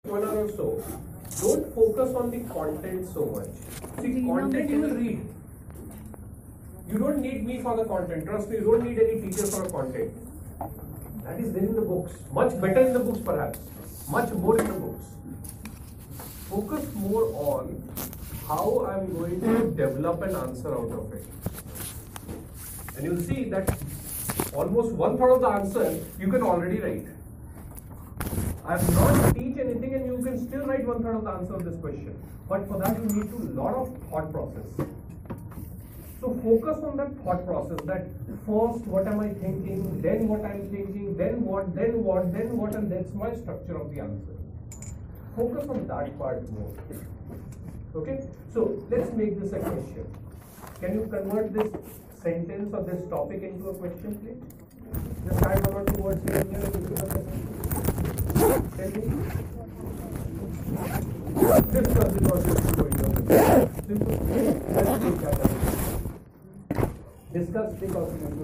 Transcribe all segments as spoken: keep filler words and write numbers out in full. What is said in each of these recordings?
one hour or so, don't focus on the content so much. See, content you will read. You don't need me for the content. Trust me, you don't need any teacher for the content. That is there in the books. Much better in the books perhaps. Much more in the books. Focus more on how I am going to develop an answer out of it. And you'll see that almost one third of the answer you can already write. I have not teach anything and you can still write one third of the answer of this question. But for that you need to lot of thought process. So focus on that thought process, that first what am I thinking, then what I am thinking, then what, then what, then what, and that's my structure of the answer. Focus on that part more. Okay? So let's make this a question. Can you convert this sentence or this topic into a question, please? Just add one or two words here and here and give us a question. Tell me. Discuss it or just go here. Let's take that away. Discuss the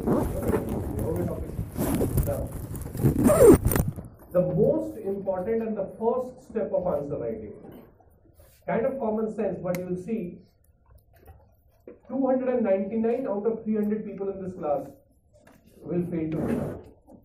Now, the most important and the first step of answer writing, kind of common sense, but you will see two hundred ninety-nine out of three hundred people in this class will fail to do that.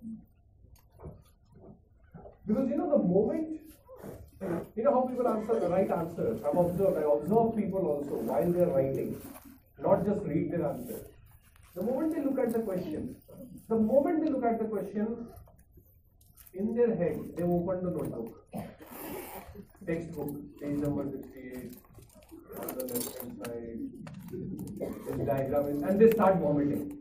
Because you know the moment, you know how people answer the right answers. I've observed, I observe people also while they're writing, not just read their answer. The moment they look at the question, the moment they look at the question, in their head, they open the notebook, textbook, page number sixty-eight, on the left hand side, this diagram is, and they start vomiting.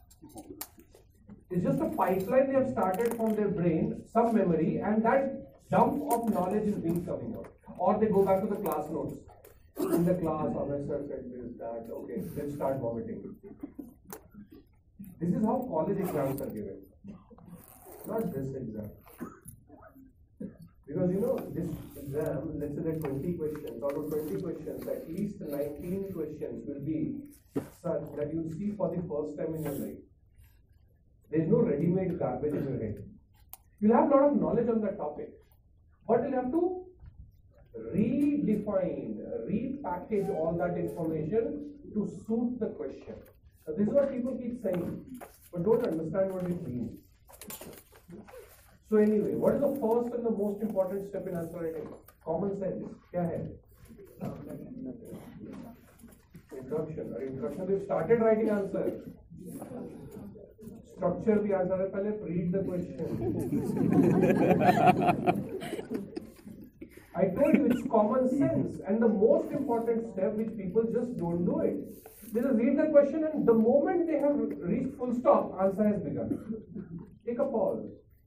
It's just a pipeline they have started from their brain, some memory, and that dump of knowledge is being coming out. Or they go back to the class notes. In the class, professor said this, that, okay, let's start vomiting. This is how college exams are given, not this exam. Because you know, this exam, let's say there are twenty questions, out of twenty questions, at least nineteen questions will be such that you'll see for the first time in your life. There is no ready-made garbage in your head. You'll have a lot of knowledge on that topic, but you'll have to redefine, repackage all that information to suit the question. Now, this is what people keep saying, but don't understand what it means. So anyway, what is the first and the most important step in answer writing? Common sense. Kya hai? Introduction. Or introduction, we've started writing answer. Structure the answer. Pehle read the question. I told you it's common sense, and the most important step which people just don't do it. They just read the question and the moment they have reached full stop, answer has begun. Take a pause.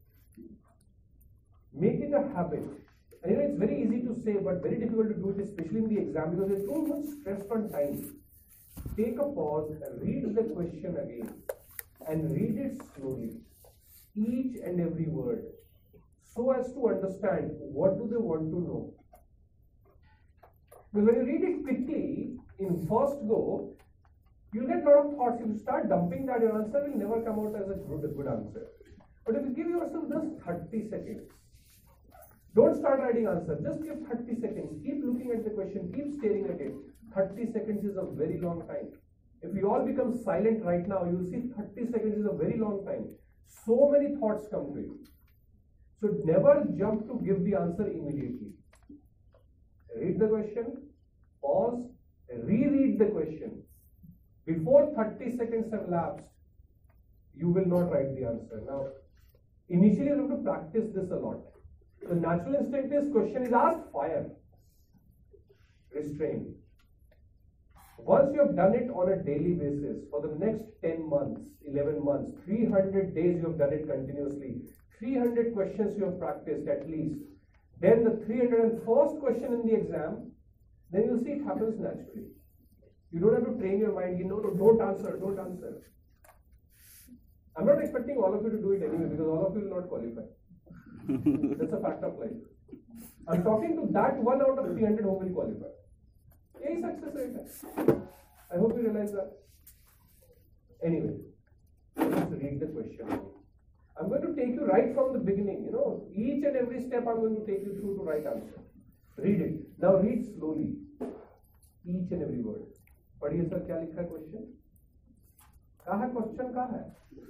Make it a habit. And you know, it's very easy to say, but very difficult to do it, especially in the exam, because there's so much stress on time. Take a pause and read the question again. And read it slowly. Each and every word. So as to understand what do they want to know. Because when you read it quickly, in first go, you'll get a lot of thoughts. If you start dumping that, your answer will never come out as a good, a good answer. But if you give yourself just thirty seconds, don't start writing answer, just give thirty seconds. Keep looking at the question, keep staring at it. thirty seconds is a very long time. If we all become silent right now, you will see thirty seconds is a very long time. So many thoughts come to you. So never jump to give the answer immediately. Read the question, pause, reread the question. Before thirty seconds have lapsed, you will not write the answer. Now, initially you have to practice this a lot. The natural instinct is question is asked, fire. Restrain. Once you have done it on a daily basis, for the next ten months, eleven months, three hundred days you have done it continuously, three hundred questions you have practiced at least, then the three hundred first question in the exam, then you'll see it happens naturally. You don't have to train your mind, you know, no, don't answer, don't answer. I'm not expecting all of you to do it anyway, because all of you will not qualify. That's a fact of life. I'm talking to that one out of three hundred who will qualify. Yay, success rate. I hope you realize that. Anyway, let's read the question. I'm going to take you right from the beginning, you know, each and every step I'm going to take you through to right answer. Read it. Now read slowly. Each and every word. पढ़िए sir क्या लिखा है question? कहाँ है question कहाँ है?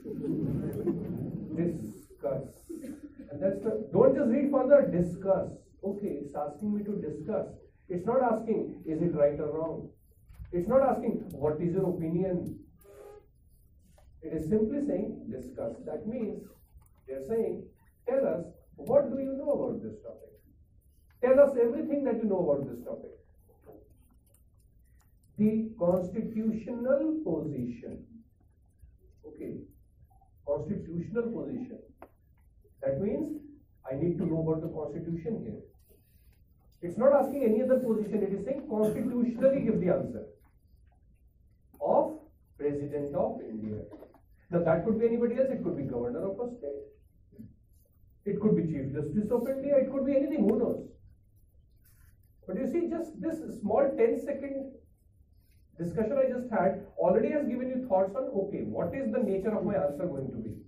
Discuss. And that's the, don't just read further, discuss. Okay, it's asking me to discuss. It's not asking, is it right or wrong? It's not asking, what is your opinion? It is simply saying, discuss. That means, they're saying, tell us, what do you know about this topic? Tell us everything that you know about this topic. The constitutional position. Okay, constitutional position. That means, I need to know about the constitution here. It's not asking any other position, it is saying constitutionally give the answer. Of President of India. Now that could be anybody else, it could be Governor of a state. It could be Chief Justice of India, it could be anything, who knows. But you see, just this small ten second discussion I just had already has given you thoughts on, okay, what is the nature of my answer going to be?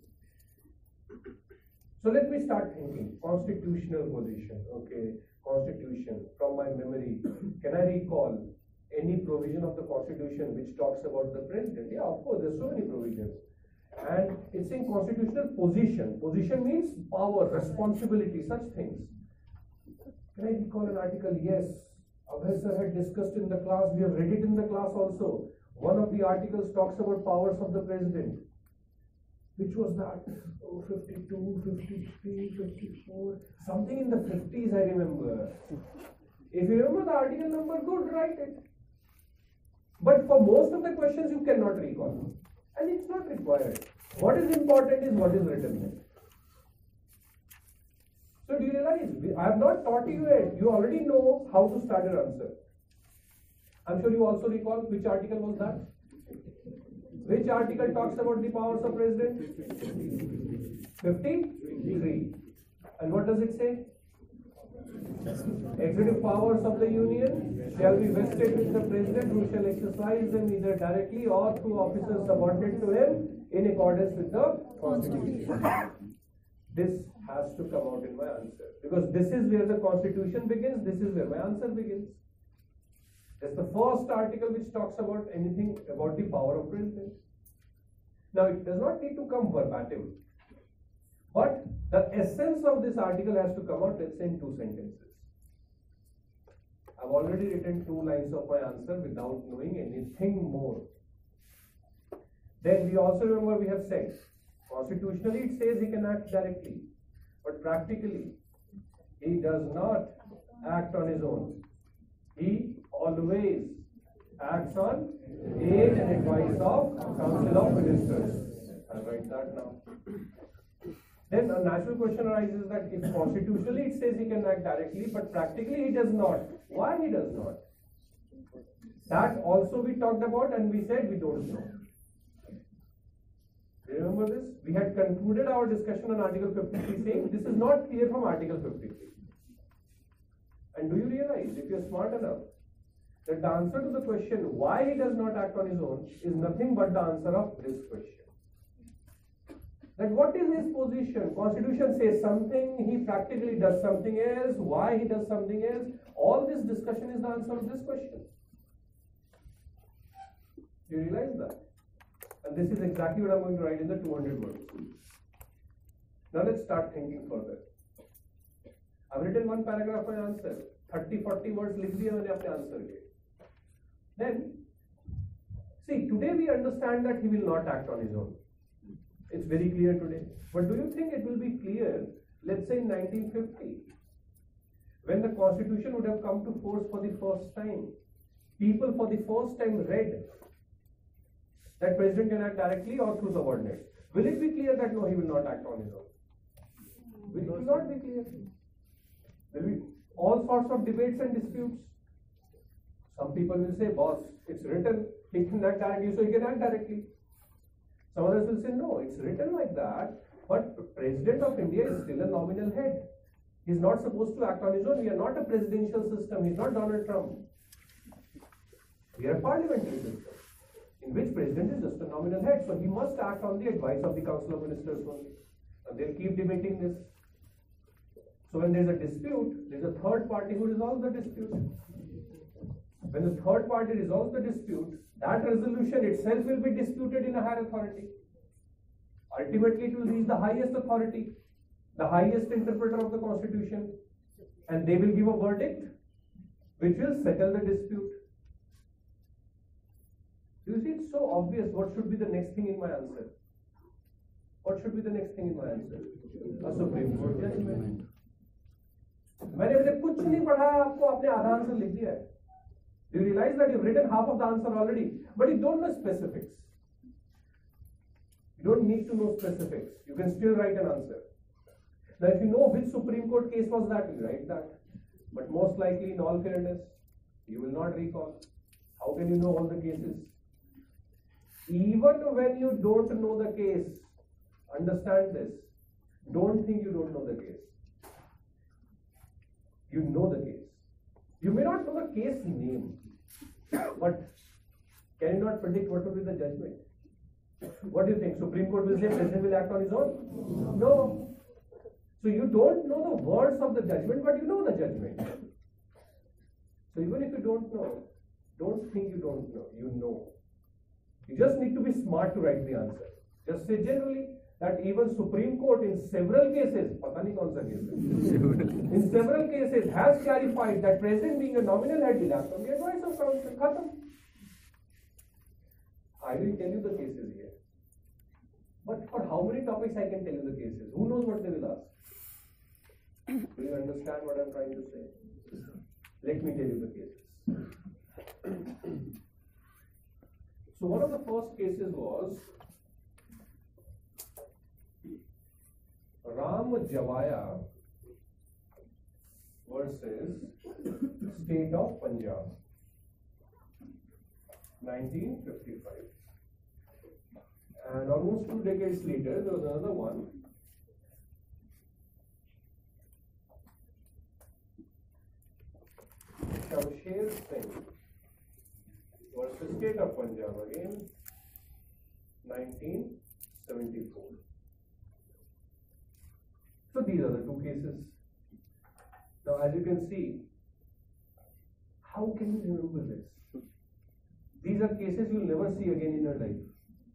So let me start thinking, constitutional position, okay, constitution, from my memory, can I recall any provision of the constitution which talks about the president? Yeah, of course, there's so many provisions. And it's saying constitutional position. Position means power, responsibility, such things. Can I recall an article? Yes. Abhay sir had discussed in the class, we have read it in the class also. One of the articles talks about powers of the president. Which was that? Oh, fifty-two, fifty-three, fifty-four, something in the fifties I remember. If you remember the article number, good, write it. But for most of the questions you cannot recall. And it's not required. What is important is what is written there. So do you realize, I have not taught you yet. You already know how to start your answer. I'm sure you also recall which article was that. Which article talks about the powers of president? fifty-three. And what does it say? Executive powers of the Union shall be vested with the president, who shall exercise them either directly or through officers subordinate to him in accordance with the Constitution. This has to come out in my answer, because this is where the Constitution begins, this is where my answer begins. That's the first article which talks about anything about the power of president. Now it does not need to come verbatim, but the essence of this article has to come out, let's say, in two sentences. I've already written two lines of my answer without knowing anything more. Then we also remember we have said, constitutionally it says he can act directly, but practically he does not act on his own. He always acts on aid and advice of Council of Ministers. I'll write that now. Then a natural question arises that if constitutionally it says he can act directly, but practically he does not. Why he does not? That also we talked about and we said we don't know. Remember this? We had concluded our discussion on Article fifty-three saying this is not clear from Article fifty-three. And do you realize, if you are smart enough, that the answer to the question why he does not act on his own is nothing but the answer of this question. That what is his position? Constitution says something, he practically does something else, why he does something else. All this discussion is the answer of this question. Do you realize that? And this is exactly what I'm going to write in the two hundred words. Now let's start thinking further. I've written one paragraph my answer. thirty forty words लिख दिए मैंने अपने answer के. Then, see, today we understand that he will not act on his own. It's very clear today. But do you think it will be clear, let's say in nineteen fifty, when the Constitution would have come to force for the first time, people for the first time read that President can act directly or through subordinates. Will it be clear that no, he will not act on his own? It will not be clear. There will be all sorts of debates and disputes. Some people will say, boss, it's written, he can act directly, so he can act directly. Some others will say, no, it's written like that, but President of India is still a nominal head. He's not supposed to act on his own. We are not a presidential system. He's not Donald Trump. We are a parliamentary system, in which President is just a nominal head. So he must act on the advice of the Council of Ministers only. And they'll keep debating this. So when there's a dispute, there's a third party who resolves the dispute. When the third party resolves the dispute, that resolution itself will be disputed in a higher authority. Ultimately, it will reach the highest authority, the highest interpreter of the Constitution, and they will give a verdict which will settle the dispute. You see, it's so obvious what should be the next thing in my answer. What should be the next thing in my answer? A Supreme Court judgment. मैंने अभी तक कुछ नहीं पढ़ा, आपको आपने आधा answer लिख दिया है. You realize that you've written half of the answer already, but you don't know specifics. You don't need to know specifics. You can still write an answer. Now, if you know which Supreme Court case was that, you write that. But most likely, in all fairness, you will not recall. How can you know all the cases? Even when you don't know the case, understand this. Don't think you don't know the case. You know the case. You may not know the case name, but can you not predict what will be the judgment? What do you think? Supreme Court will say President will act on his own? No. So you don't know the words of the judgment, but you know the judgment. So even if you don't know, don't think you don't know. You know. You just need to be smart to write the answer. Just say generally that even Supreme Court in several cases, pata nahi kaun sa case hai, in several cases has clarified that President being a nominal head will act on the advice of council. Khatam. I will tell you the cases here. But for how many topics I can tell you the cases? Who knows what they will ask? Do you understand what I am trying to say? Let me tell you the cases. So one of the first cases was Ram Javaya versus State of Punjab, nineteen fifty-five. And almost two decades later, there was another one. Shamsher Singh versus State of Punjab, again, nineteen seventy-four. So these are the two cases. Now, as you can see, how can you remember this? These are cases you will never see again in your life.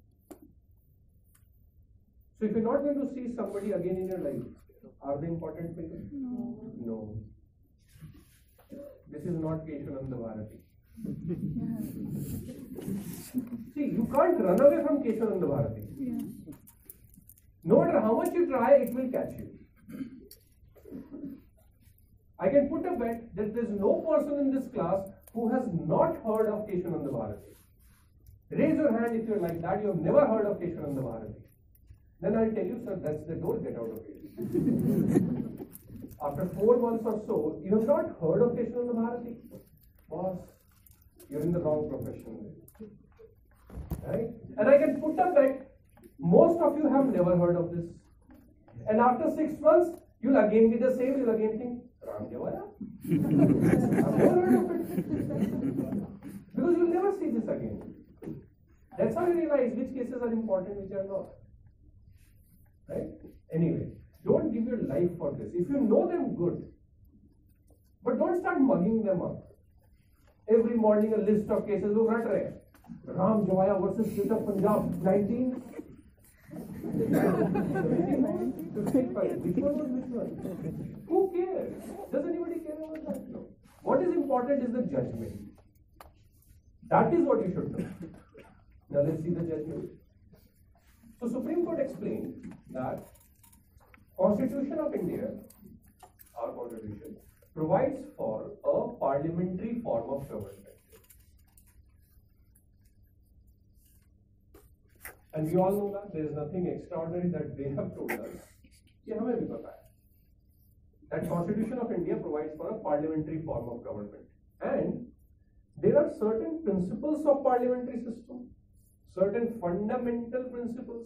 So if you're not going to see somebody again in your life, are they important for you? No. No. This is not Keshananda Bharati. See, you can't run away from Keshananda Bharati. Yeah. No matter how much you try, it will catch you. I can put a bet that there is no person in this class who has not heard of Keshananda Bharati. Raise your hand if you're like that, you have never heard of Keshananda Bharati. Then I'll tell you, sir, that's the door, get out of here. After four months or so, you have not heard of Keshananda Bharati? Boss, you're in the wrong profession. Right? And I can put a bet, most of you have never heard of this. And after six months, you'll again be the same, you'll again think, Ram Javaya? I've never heard of it. Because you'll never see this again. That's how you realize which cases are important, which are not. Right? Anyway, don't give your life for this. If you know them, good. But don't start mugging them up. Every morning a list of cases, look at it. Ram Javaya versus State of Punjab, nineteen. Which one was which one? Who cares? Does anybody care about that? No. What is important is the judgment. That is what you should know. Now let's see the judgment. So Supreme Court explained that Constitution of India, our Constitution, provides for a parliamentary form of government. And we all know that there is nothing extraordinary that they have told us. Ye hame bhi pata hai. That Constitution of India provides for a parliamentary form of government. And there are certain principles of parliamentary system, certain fundamental principles.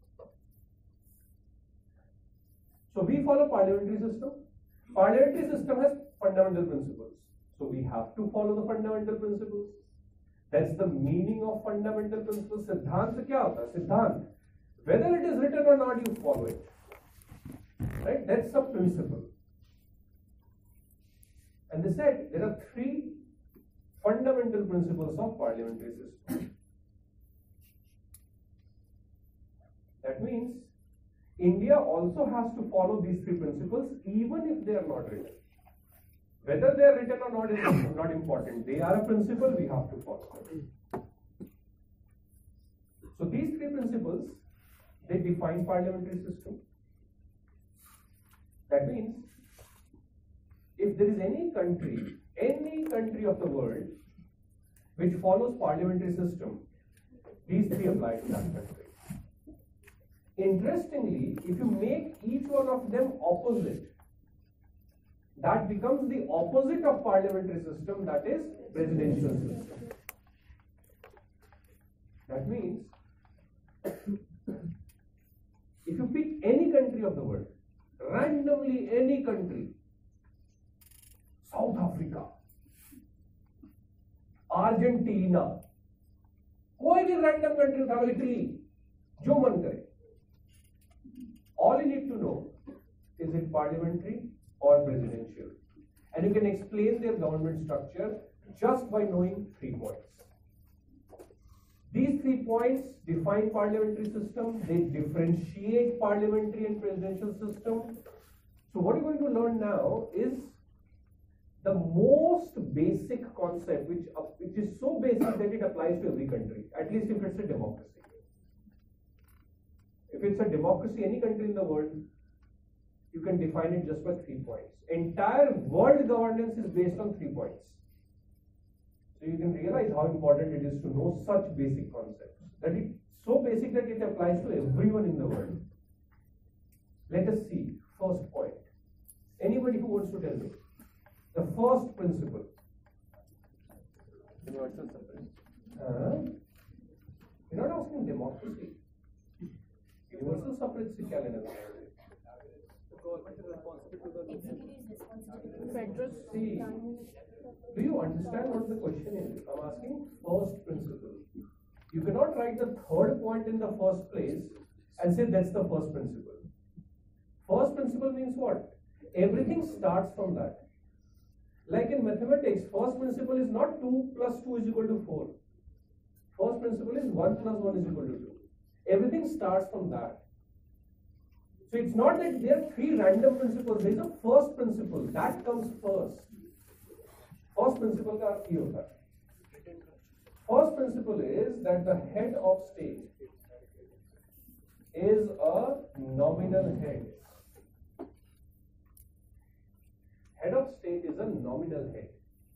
So we follow parliamentary system. Parliamentary system has fundamental principles. So we have to follow the fundamental principles. That's the meaning of fundamental principles. Siddhant kya hota hai? Siddhant. Whether it is written or not, you follow it. Right? That's the principle. And they said there are three fundamental principles of parliamentary system. That means India also has to follow these three principles even if they are not written. Whether they are written or not is not important. They are a principle, we have to follow them. So these three principles, they define parliamentary system. That means if there is any country, any country of the world which follows parliamentary system, these three apply to that country. Interestingly, if you make each one of them opposite, that becomes the opposite of parliamentary system, that is presidential system. That means if you pick any country of the world, randomly any country, South Africa, Argentina, कोई भी random country उठा लो, Italy, जो मन करे. All you need to know is it parliamentary or presidential, and you can explain their government structure just by knowing three points. These three points define parliamentary system. They differentiate parliamentary and presidential system. So what you're going to learn now is the most basic concept, which uh, which is so basic that it applies to every country, at least if it's a democracy. If it's a democracy, any country in the world, you can define it just by three points. Entire world governance is based on three points. So you can realize how important it is to know such basic concepts. That it's so basic that it applies to everyone in the world. Let us see. First point. Anybody who wants to tell me the first principle? Universal suffrage. Uh, you're not asking democracy. Universal suffrage से क्या लेना है? Government is responsible to the Federal. See, do you understand what the question is? I'm asking first principle. You cannot write the third point in the first place and say that's the first principle. First principle means what? Everything starts from that. Like in mathematics, first principle is not two plus two is equal to four. First principle is one plus one is equal to two. Everything starts from that. So it's not that there are three random principles. There is a first principle that comes first. First principle का अर्थ ये होता है. First principle is that the head of state is a nominal head. Head of state is a nominal head.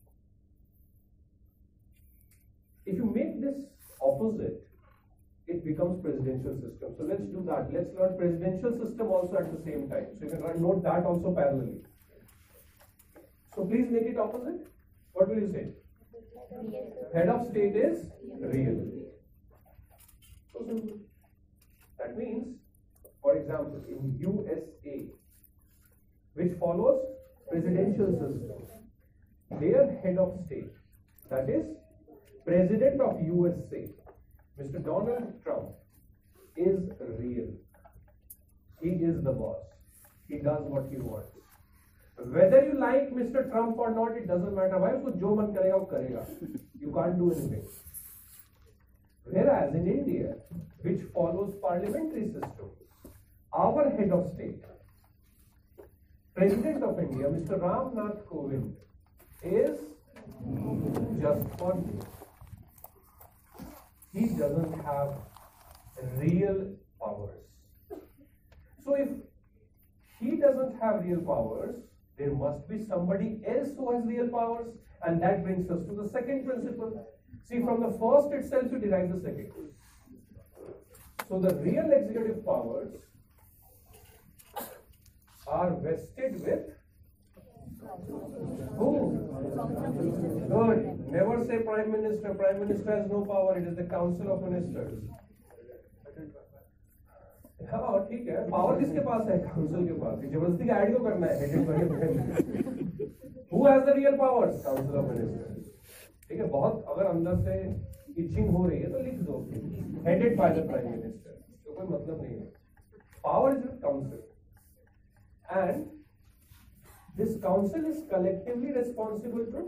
If you make this opposite, it becomes presidential system. So let's do that. Let's learn presidential system also at the same time. So you can note that also parallelly. So please make it opposite. What will you say? Head of state is real. So simple. That means, for example, in U S A, which follows presidential system, their head of state, that is President of U S A, Mister Donald Trump, is real. He is the boss. He does what he wants. Whether you like Mister Trump or not, it doesn't matter. Why? उसको जो मन करेगा वो करेगा. You can't do anything. Whereas in India, which follows parliamentary system, our head of state, President of India, Mister Ram Nath Kovind, is just for me. He doesn't have real powers. So if he doesn't have real powers, there must be somebody else who has real powers, and that brings us to the second principle. See, from the first itself you derive the second. So the real executive powers are vested with who? Good. Never say Prime Minister. Prime Minister has no power. It is the Council of Ministers. हाँ ठीक है. Power किसके पास है? Council के पास. जबरदस्ती का add क्यों करना है? Headed by the Who has the real powers? Council of Ministers. ठीक है. बहुत अगर अंदर से itching हो रही है तो लिख दो. Headed by the Prime Minister. तो कोई मतलब नहीं है. Power is with Council. and this council is collectively responsible to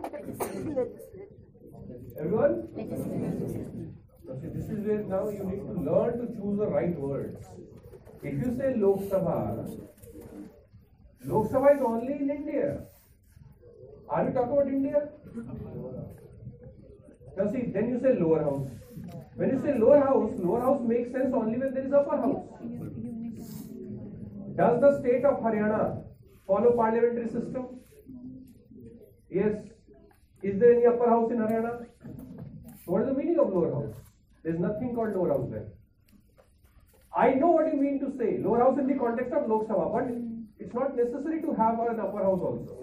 everyone. Okay, this is where now you need to learn to choose the right words. If you say Lok Sabha, Lok Sabha is only in India. Are we talking about India? Now see, then you say lower house. When you say lower house, lower house makes sense only when there is upper house. Does the state of Haryana follow parliamentary system? Yes. Is there any upper house in Haryana? What is the meaning of lower house? There is nothing called lower house there. I know what you mean to say lower house in the context of Lok Sabha, but it's not necessary to have an upper house also.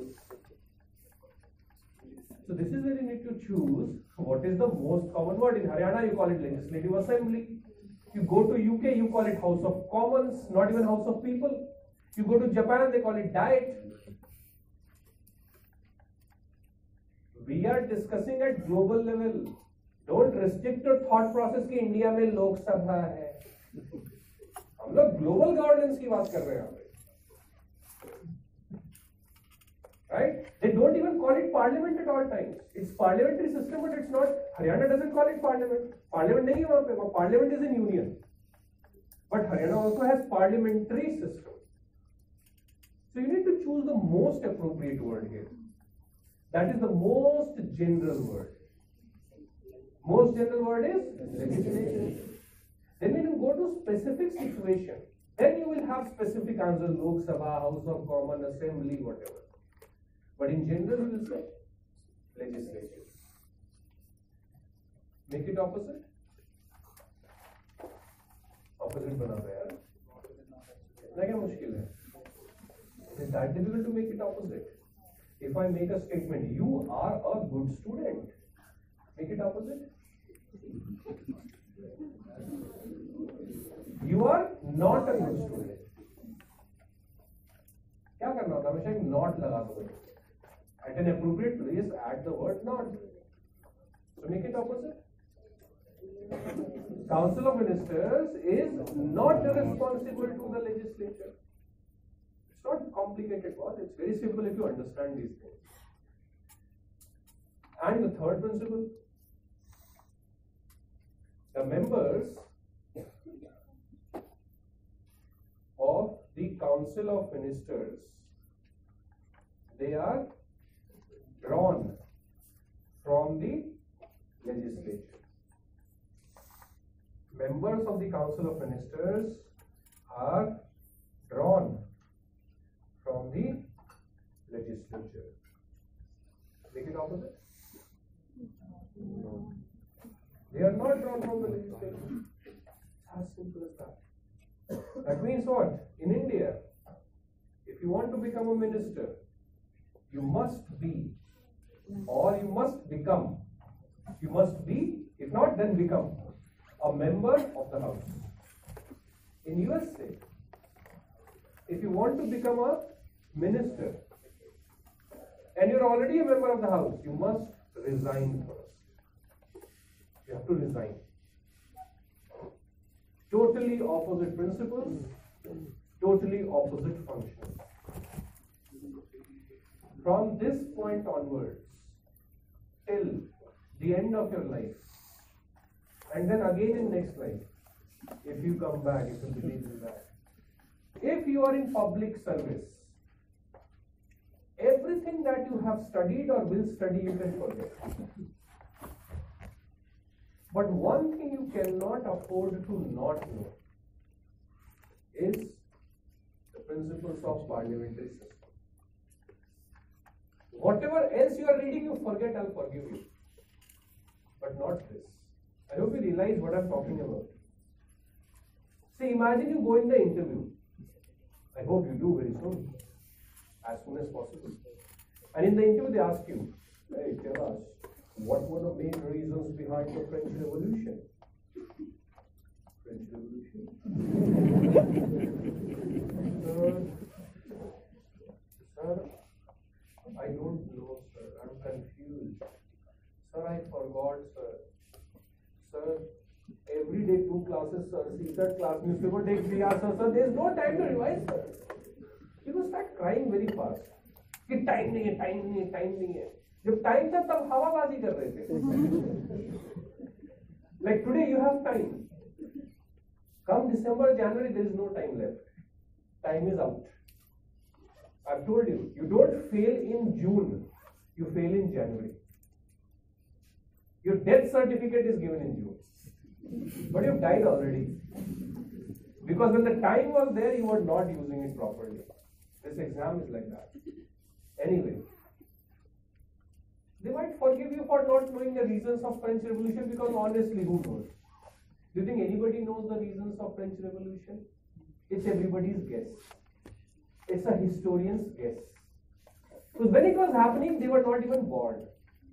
So this is where you need to choose what is the most common word. In Haryana you call it Legislative Assembly. You go to U K, you call it House of Commons, not even House of People. You go to Japan, they call it Diet. We are discussing at global level. Don't restrict your thought process कि India में लोकसभा है. हम लोग global governance की बात कर रहे हैं. Right? They don't even call it parliament at all times. It's parliamentary system, but it's not. Haryana doesn't call it parliament. Parliament नहीं है वहाँ पे. Parliament is in union. But Haryana also has parliamentary system. So you need to choose the most appropriate word here. That is the most general word. Most general word is legislature. Then when you go to specific situation, then you will have specific answers: Lok Sabha, House of Common, Assembly, whatever. But in general, we will say legislature. Make it opposite. Opposite बना दो यार. ना क्या मुश्किल है? It is that difficult to make it opposite. If I make a statement, you are a good student. Make it opposite. You are not a good student. क्या करना होता है? हमेशा एक not लगा दो. At an appropriate place, add the word not. So make it opposite. Council of Ministers is not responsible to the legislature. It's not complicated, boss. It's very simple if you understand these things. And the third principle, the members of the Council of Ministers, they are drawn from the legislature. Members of the Council of Ministers are drawn from the legislature. Make it opposite? No. They are not drawn from the legislature. As simple as that. That means what? In India, if you want to become a minister, you must be, or you must become, you must be, if not then become, a member of the House. In U S A, if you want to become a minister, and you're already a member of the House, you must resign first. You have to resign. Totally opposite principles, totally opposite functions. From this point onwards, till the end of your life, and then again in next life, if you come back, if you believe in that, if you are in public service, everything that you have studied or will study, you can forget. But one thing you cannot afford to not know is the principles of parliamentary system. Whatever else you are reading, you forget, I'll forgive you. But not this. I hope you realize what I'm talking about. See, imagine you go in the interview. I hope you do very soon. As soon as possible. And in the interview they ask you, hey, tell us, what were the main reasons behind the French Revolution? French Revolution? Sir, sir, I don't know, sir. I'm confused. Sir, I forgot, sir. Sir, every day two classes, sir. See that class newspaper takes three hours, sir. Sir, there is no time to revise, sir. You will start crying very fast. कि time नहीं है, time नहीं है, time नहीं है. जब time था तब हवाबाजी कर रहे थे. Like today you have time. Come December, January, there is no time left. Time is out. I've told you, you don't fail in June, you fail in January. Your death certificate is given in June, but you've died already. Because when the time was there, you were not using it properly. This exam is like that. Anyway, they might forgive you for not knowing the reasons of French Revolution, because honestly, who knows? Do you think anybody knows the reasons of French Revolution? It's everybody's guess. It's a historian's guess. Because when it was happening, they were not even born.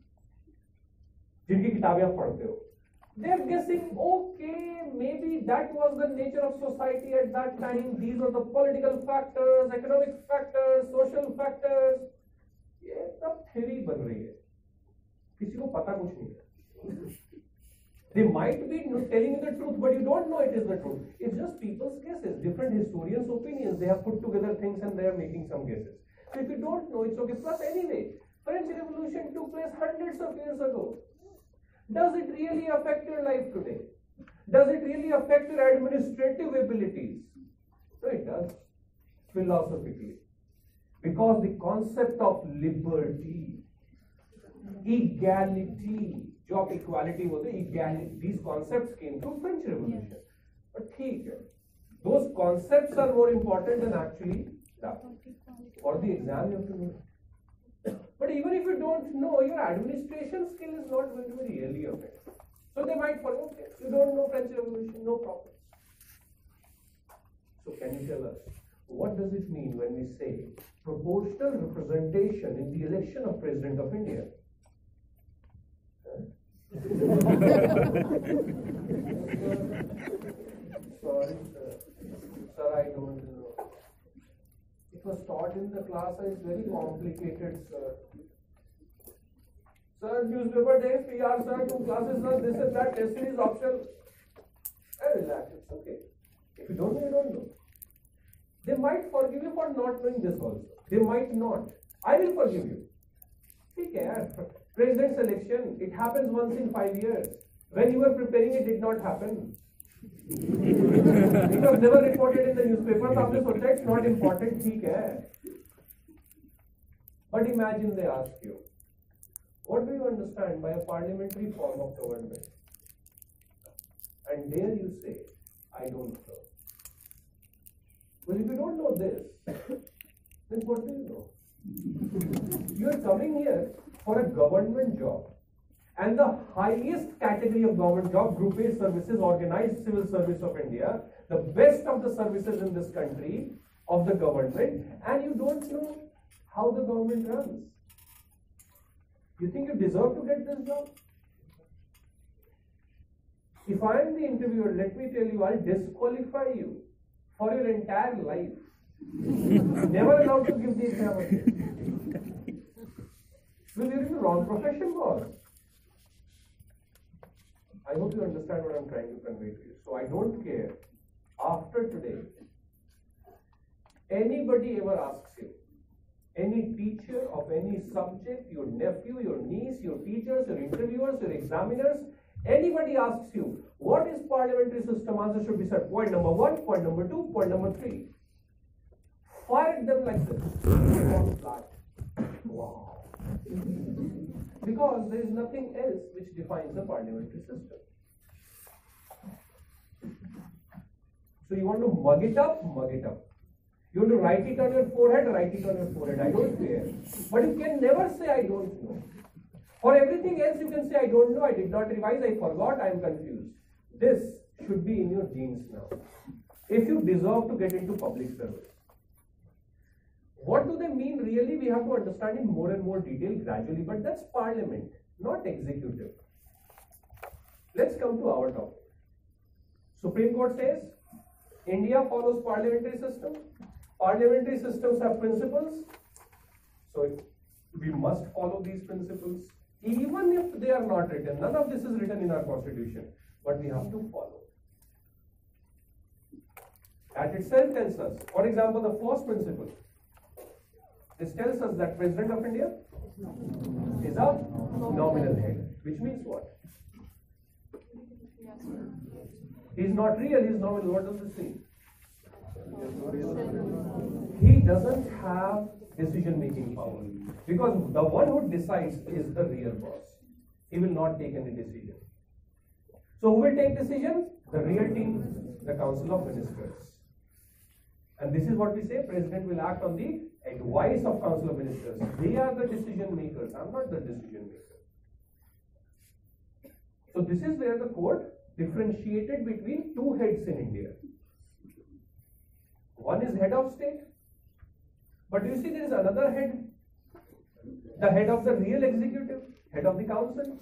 जिनकी किताबें आप पढ़ते हो, they are guessing, okay, maybe that was the nature of society at that time. These were the political factors, economic factors, social factors. ये सब theory बन रही है. किसी को पता कुछ नहीं है. They might be telling you the truth, but you don't know it is the truth. It's just people's guesses, different historians' opinions. They have put together things and they are making some guesses. So if you don't know, it's okay. Plus, anyway, French Revolution took place hundreds of years ago. Does it really affect your life today? Does it really affect your administrative abilities? No, it does, philosophically. Because the concept of liberty, equality, job equality was the equality. These concepts came from French Revolution. But ठीक है, those concepts are more important than actually that. For the exam, you have to know. But even if you don't know, your administration skill is not going to be really affected. So they might forget, okay, you don't know French Revolution, no problem. So can you tell us, what does it mean when we say proportional representation in the election of President of India? Sorry, sir. Sir, I don't know. It was taught in the class, it's very complicated, sir. Sir, newspaper day, P R, sir, two classes, sir, this and that, testing is optional. Hey, relax, it's okay. If you don't know, you don't know. They might forgive you for not knowing this also. They might not. I will forgive you. Take care. President's election, it happens once in five years. When you were preparing, it did not happen. It was never reported in the newspapers. After so it's not important. Take care. But imagine they ask you, what do you understand by a parliamentary form of government? And there you say, I don't know. Well, if you don't know this, then what do you know? You are coming here for a government job. And the highest category of government job, Group A services, organized civil service of India, the best of the services in this country, of the government, and you don't know how the government runs. You think you deserve to get this job? If I am the interviewer, let me tell you, I'll disqualify you for your entire life. Never allowed to give the exam again. Because you're in the wrong profession, boss. I hope you understand what I'm trying to convey to you. So I don't care. After today, anybody ever asks you, any teacher of any subject, your nephew, your niece, your teachers, your interviewers, your examiners, anybody asks you, what is parliamentary system? Answer should be said, point number one, point number two, point number three. Fire them like this. Wow. Because there is nothing else which defines the parliamentary system. So you want to mug it up, mug it up. You want to write it on your forehead, write it on your forehead. I don't care. But you can never say, I don't know. For everything else, you can say, I don't know, I did not revise, I forgot, I am confused. This should be in your genes now. If you deserve to get into public service. What do they mean really? We have to understand in more and more detail gradually, but that's parliament, not executive. Let's come to our topic. Supreme Court says, India follows parliamentary system. Parliamentary systems have principles. So we must follow these principles. Even if they are not written, none of this is written in our constitution, but we have to follow. That itself tells us, for example, the first principle, This tells us that President of India is a nominal head, which means what? He is not real, he is nominal. What does this mean? He doesn't have decision making power, because the one who decides is the real boss. He will not take any decision. So who will take decision? The real team, the Council of Ministers. And this is what we say, President will act on the advice of Council of Ministers. They are the decision makers. I am not the decision maker. So this is where the court differentiated between two heads in India. One is head of state, but you see there is another head, the head of the real executive, head of the council.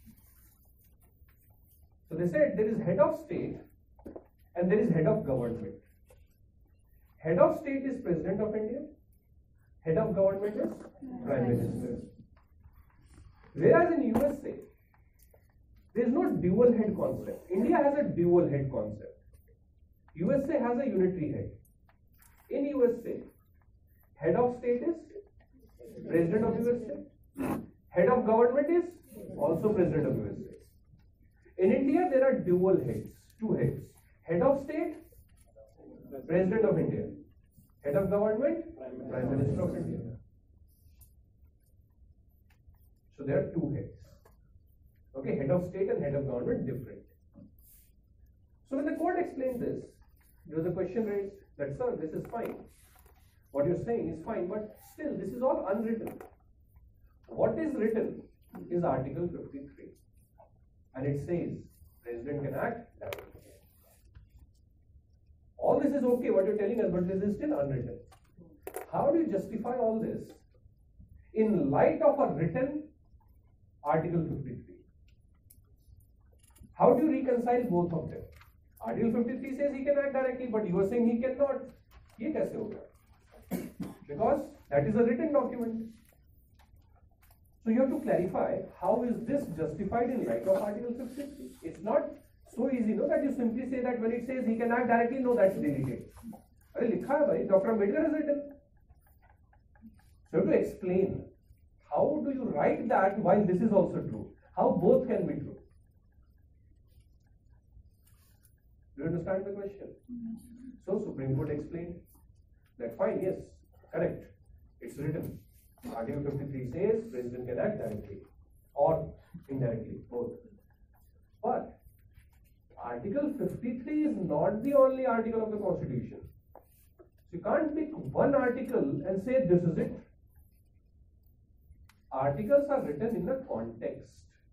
So they said there is head of state and there is head of government. Head of state is President of India, head of government is Prime Minister. Whereas in U S A, there is no dual head concept. India has a dual head concept. U S A has a unitary head. In U S A, head of state is President of U S A. Head of government is also President of U S A. In India, there are dual heads, two heads. Head of state, President of India. Head of government, Prime Minister of India. So there are two heads. Okay, head of state and head of government different. So when the court explained this, there was a question raised that, sir, this is fine. What you're saying is fine, but still this is all unwritten. What is written is Article fifty-three. And it says, President can act directly. All this is okay, what you're telling us, but this is still unwritten. How do you justify all this in light of a written Article fifty-three? How do you reconcile both of them? Article fifty-three says he can act directly, but you are saying he cannot. Ye kaise hoga? Because that is a written document. So you have to clarify how is this justified in light of Article fifty-three. It's not so easy, no, that you simply say that when it says he can act directly, no, that's deleted. Are likha hai bhai, Doctor Ambedkar has written. So you have to explain how do you write that while this is also true? How both can be true? Do you understand the question? So Supreme Court explained that fine, yes, correct, it's written. Article fifty-three says President can act directly or indirectly, both. But Article fifty-three is not the only article of the Constitution. So you can't pick one article and say this is it. Articles are written in the context.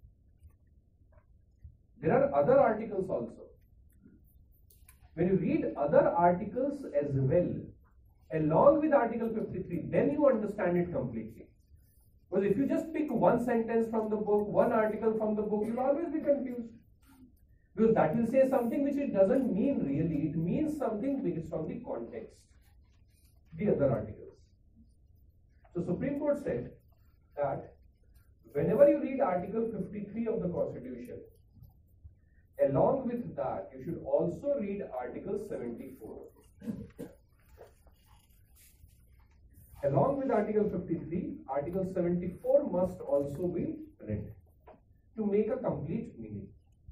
There are other articles also. When you read other articles as well, along with Article fifty-three, then you understand it completely. Because if you just pick one sentence from the book, one article from the book, you'll always be confused. Because that will say something which it doesn't mean really. It means something which is from the context, the other articles. So Supreme Court said that whenever you read Article fifty-three of the Constitution, along with that, you should also read Article seventy-four. Along with Article fifty-three, Article seventy-four must also be read to make a complete meaning.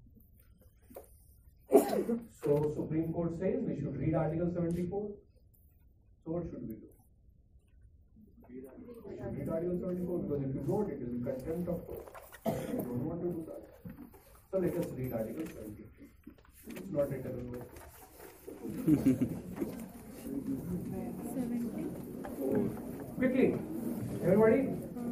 So Supreme Court says we should read Article seventy-four. So what should we do? We should read Article seventy-four, because if you don't, it will be contempt of court. We don't want to do that. So let us read Article seventy-three. It's not written in my seventy-four. Quickly, everybody.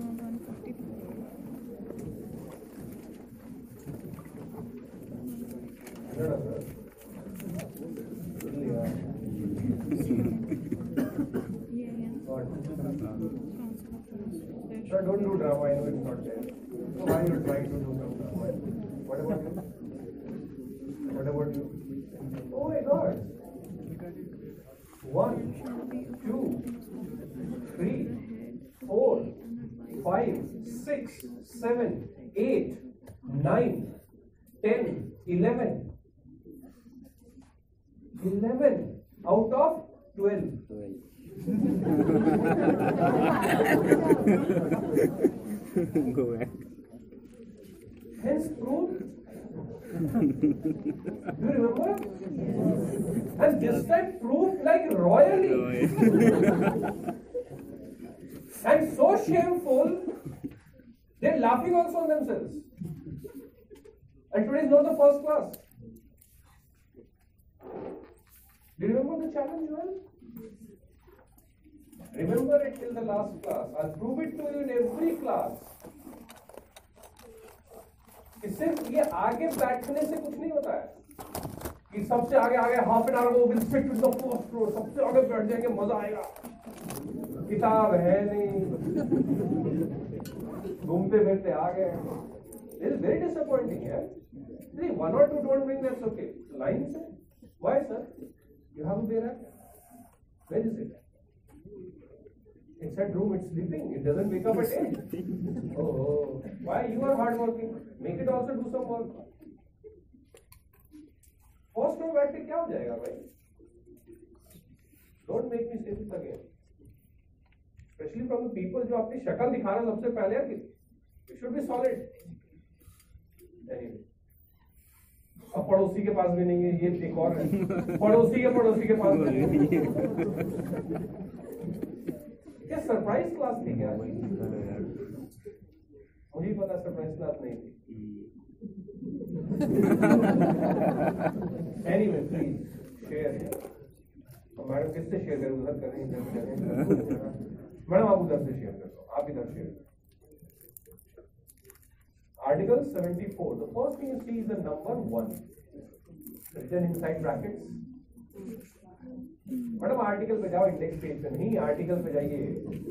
Sir, don't do drama, I know it's not there. So why are you trying to do some drama? What about you? What about you? Oh my God! One, two, three, four, five, six, seven, eight, nine, ten, eleven. Eleven out of twelve. Go back. Hence proof. Do you remember? And this time proved like royally. And so shameful, they're laughing also on themselves. And today is not the first class. Do you remember the challenge well? Remember it till the last class. I'll prove it to you in every class. कि सिर्फ ये आगे बैठने से कुछ नहीं होता है कि सबसे आगे आगे हाफ एन आवर वो will sit to the first floor, सबसे आगे बैठ जाएंगे, मजा आएगा. किताब है नहीं, घूमते फिरते आ गए. This is very disappointing, yeah. See, one or two don't bring, that's okay. Lines, why sir? You have a beer? Where is it? Inside room, it's sleeping. It doesn't wake up at eight. Oh, why? You are hardworking. Make it also do some work. First row बैठ के क्या हो जाएगा भाई? Don't make me say this again. Especially from the people जो अपनी शक्ल दिखा रहे हैं सबसे पहले यार, it should be solid. Anyway. अब पड़ोसी के पास भी नहीं है, ये एक और है. पड़ोसी के पड़ोसी के पास भी नहीं है. क्या सरप्राइज क्लास थी क्या? मुझे पता सरप्राइज क्लास नहीं थी. Anyway please share. मैडम किससे शेयर करें? उधर करें, इधर करें. मैडम आप उधर से शेयर कर दो, आप इधर शेयर करो. Article seventy-four. The first thing you see is the number one written inside brackets. Madam article पे जाओ, इंडेक्स पेज पे नहीं, आर्टिकल पे जाइए.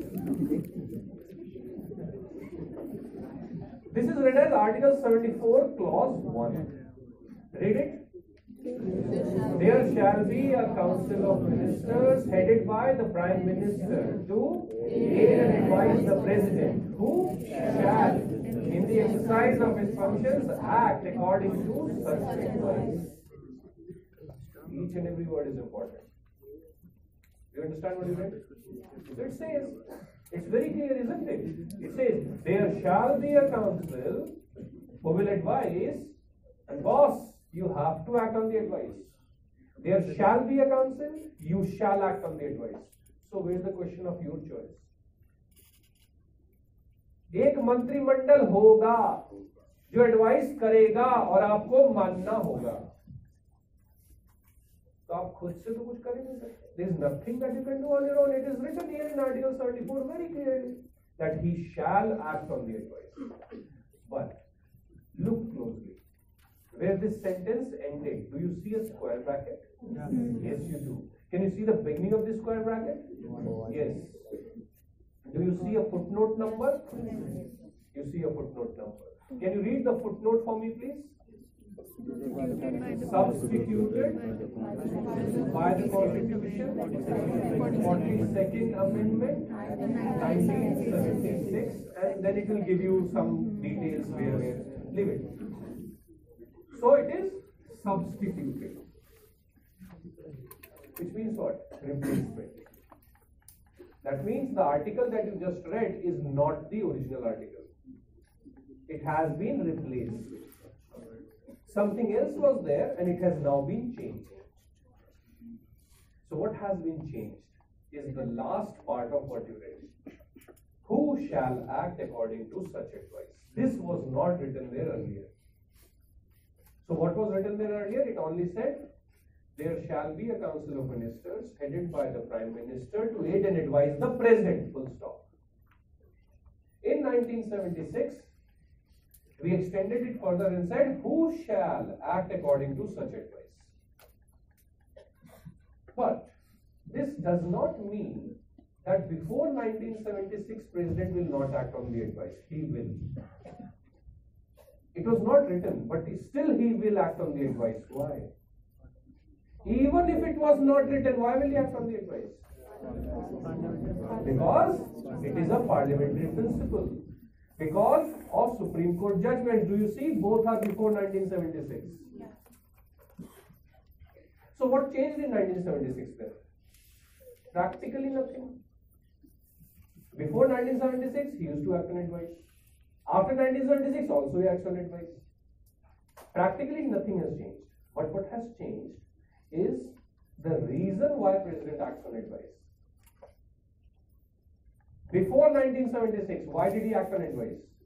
This is written as Article seventy-four, Clause one. Read it. There shall be a council of ministers headed by the Prime Minister to aid and advise the President, who shall, in the exercise of his functions, act according to such advice. Each and every word is important. You understand what he read? So it says, it's very clear, isn't it? It says, there shall be a council who will advise, and boss, you have to act on the advice. There shall be a council, you shall act on the advice. So where's the question of your choice? एक मंत्रिमंडल होगा जो advice करेगा और आपको मानना होगा. तो आप खुद से तो कुछ कर ही नहीं सकते. There is nothing that you can do on your own. It is written here in Article seventy-four very clearly that he shall act on the advice. But look closely. Where this sentence ended, do you see a square bracket? Yeah. Yes, you do. Can you see the beginning of this square bracket? Yes. Do you see a footnote number? You see a footnote number. Can you read the footnote for me, please? Substituted by the Constitution, forty-second Amendment, nineteen seventy-six, and then it will give you some details where, where. Leave it. So it is substituted, which means what? Replacement. That means the article that you just read is not the original article. It has been replaced. Something else was there and it has now been changed. So what has been changed is the last part of what you read. Who shall act according to such advice? This was not written there earlier. So what was written there earlier? It only said, there shall be a council of ministers headed by the Prime Minister to aid and advise the President, full stop. In nineteen seventy-six, we extended it further and said, who shall act according to such advice? But this does not mean that before nineteen seventy-six, President will not act on the advice. He will. It was not written, but still he will act on the advice. Why? Even if it was not written, why will he act on the advice? Because it is a parliamentary principle. Because of Supreme Court judgment. Do you see? Both are before nineteen seventy-six. So what changed in nineteen seventy-six then? Practically nothing. Before nineteen seventy-six, he used to act on advice. After nineteen seventy-six, also he acts on advice. Practically nothing has changed. But what has changed is the reason why President acts on advice. Before nineteen seventy-six, why did he act on advice?